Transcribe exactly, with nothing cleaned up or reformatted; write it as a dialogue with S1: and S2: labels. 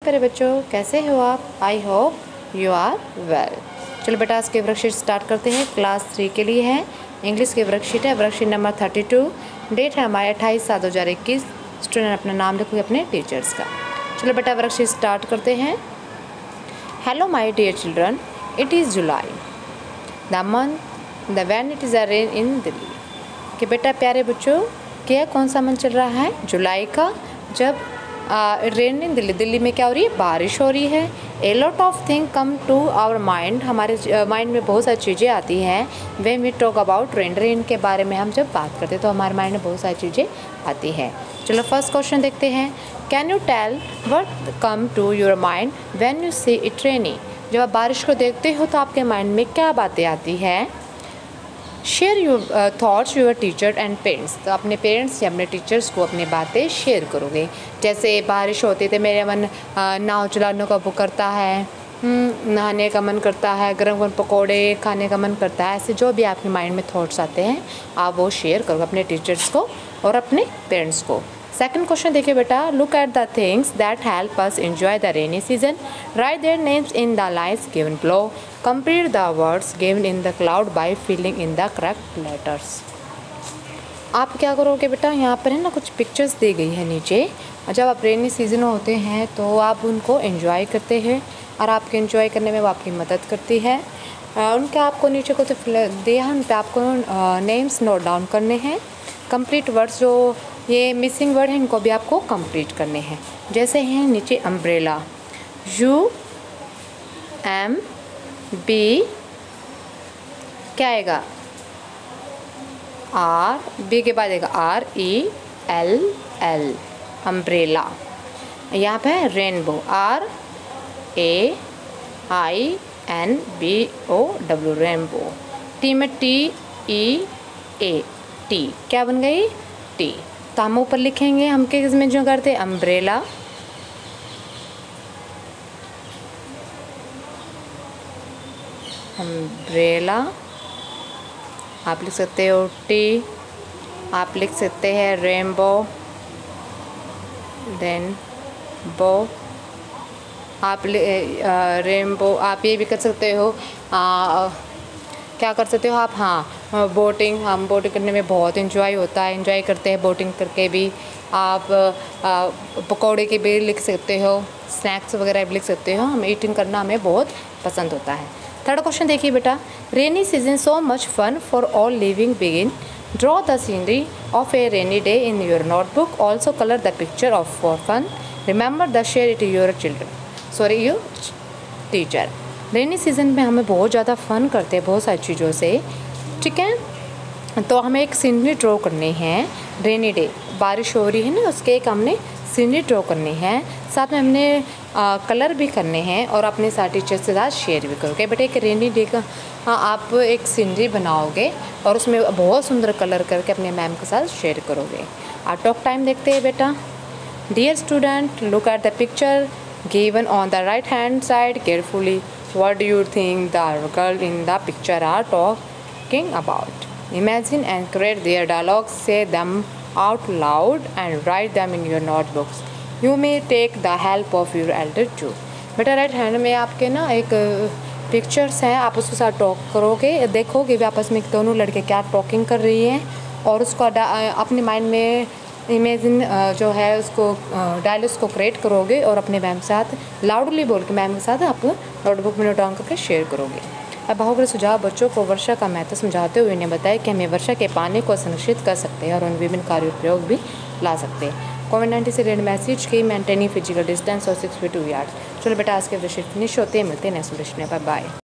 S1: मेरे बच्चों, कैसे हो आप? I hope you are well. चलो बेटा, आज के वर्कशीट स्टार्ट करते हैं। क्लास थ्री के लिए है, इंग्लिश की वर्कशीट है, worksheet number thirty two. Date है हमारे अट्ठाईस सात दो हज़ार इक्कीस। स्टूडेंट अपना नाम लिखोगे अपने टीचर्स का। चलो बेटा, वर्कशीट स्टार्ट करते हैं। Hello my dear children, it is July the month the when it is a rain in Delhi. कि बेटा प्यारे बच्चों, क्या कौन सा मंथ चल रहा है? जुलाई का, जब रेन इन दिल्ली, दिल्ली में क्या हो रही है? बारिश हो रही है। A lot of thing come to our mind, हमारे माइंड में बहुत सारी चीज़ें आती हैं। When we talk about rain, rain के बारे में हम जब बात करते हैं तो हमारे माइंड में बहुत सारी चीज़ें आती हैं। चलो फर्स्ट क्वेश्चन देखते हैं। Can you tell what come to your mind when you see it rainy? जब आप बारिश को देखते हो तो आपके माइंड में क्या बातें आती हैं? Share your thoughts your teacher and parents, तो अपने पेरेंट्स या अपने टीचर्स को अपनी बातें शेयर करोगे। जैसे बारिश होती तो मेरे मन नाव चलाने का वो करता है, नहाने का मन करता है, गर्म गर्म पकौड़े खाने का मन करता है। ऐसे जो भी आपके माइंड में थॉट्स आते हैं आप वो शेयर करोगे अपने टीचर्स को और अपने पेरेंट्स को। सेकंड क्वेश्चन देखिए बेटा। Look at the things that help us enjoy the rainy season, write their names in the lines given below, complete the words given in the cloud by filling in the correct letters. आप क्या करोगे बेटा, यहाँ पर है ना कुछ pictures दी गई है नीचे। जब आप रेनी सीजन होते हैं तो आप उनको एंजॉय करते हैं और आपके एंजॉय करने में वो आपकी मदद करती है। उनके आपको नीचे को तो दिया है, उन पर आपको नेम्स नोट डाउन करने हैं। कंप्लीट वर्ड्स, जो ये मिसिंग वर्ड है इनको भी आपको कंप्लीट करने हैं। जैसे हैं नीचे अम्ब्रेला, यू एम बी क्या आएगा? आर, बी के बाद आएगा R E L L, umbrella. यहाँ पे है rainbow, R A I N B O W, rainbow. T में टी ई ए, टी क्या बन गई? टी। तो हम ऊपर लिखेंगे, हम किस में जो करते हैं? Umbrella, umbrella. आप लिख सकते हो टी, आप लिख सकते हैं रेनबो, रेनबो। आप रेनबो, आप ये भी कर सकते हो। आ, क्या कर सकते हो आप? हाँ, बोटिंग, हम बोटिंग करने में बहुत एंजॉय होता है, एंजॉय करते हैं बोटिंग करके भी। आप पकौड़े के भी लिख सकते हो, स्नैक्स वगैरह भी लिख सकते हो। हम ईटिंग करना हमें बहुत पसंद होता है। थर्ड क्वेश्चन देखिए बेटा। Rainy season so much fun for all living begin, draw the scenery of a rainy day in your notebook, also colour the picture of for fun, remember the share it your children, sorry your teacher. Rainy season में हमें बहुत ज़्यादा फ़न करते हैं बहुत सारी चीज़ों से, ठीक है। तो हमें एक सीनरी ड्रॉ करनी है। रेनी डे, बारिश हो रही है ना, उसके एक हमने सीनरी ड्रॉ करनी है। साथ में हमने आ, कलर भी करने हैं और अपने साथ टीचर्स के साथ शेयर भी करोगे। बेटा एक रेनी डे का हाँ, आप एक सीनरी बनाओगे और उसमें बहुत सुंदर कलर करके अपने मैम के साथ शेयर करोगे। आ टॉक टाइम देखते हैं बेटा। Dear student, look at the picture given on the right hand side carefully. What do you think the girl in the picture are talking about? Imagine and create their dialogues, say them out loud and write them in your notebooks. You may take the help of your elder too. बेटा right hand में आपके ना एक pictures हैं, आप उसके साथ talk करोगे, देखोगे भी आपस में दोनों लड़के क्या टॉकिंग कर रही हैं और उसको अपने माइंड में इमेजिन जो है उसको डायलॉग्स को क्रिएट करोगे और अपने मैम के साथ लाउडली बोल के मैम के साथ आप नोटबुक में नोट डाउन करके शेयर करोगे। अब बहुग्रह सुझाव बच्चों को वर्षा का महत्व समझाते हुए इन्हें बताया कि हमें वर्षा के पानी को संरक्षित कर सकते हैं और उन विभिन्न कार्यों प्रयोग भी ला सकते हैं। कोविड नाइन्टीन से रिलेटेड मैसेज की मेंटेनिंग फिजिकल डिस्टेंस और सिक्स फीट टू यार्ड। चलो बेटा आज के विषय फिनिश होते हैं, मिलते हैं नेक्स्ट वीडियो में। Bye bye.